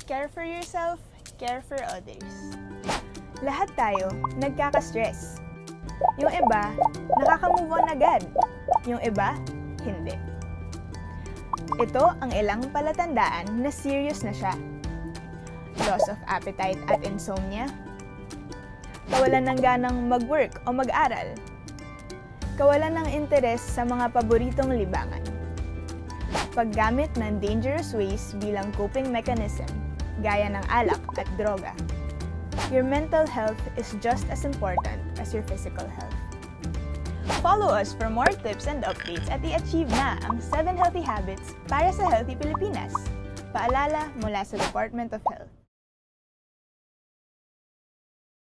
Care for yourself, care for others. Lahat tayo nagkaka-stress. Yung iba, nakaka-move on agad. Yung iba, hindi. Ito ang ilang palatandaan na serious na siya. Loss of appetite at insomnia. Kawalan ng ganang mag-work o mag-aral. Kawalan ng interes sa mga paboritong libangan. Paggamit ng dangerous ways bilang coping mechanism, gaya ng alak at droga. Your mental health is just as important as your physical health. Follow us for more tips and updates at i-achieve na ang 7 healthy habits para sa healthy Pilipinas. Paalala mula sa Department of Health.